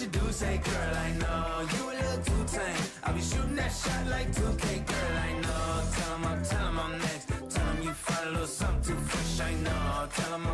you do, say, girl, I know you a little too tame. I'll be shooting that shot like 2K, girl, I know. Tell 'em I'm next. Tell 'em you find a little something too fresh, I know. Tell 'em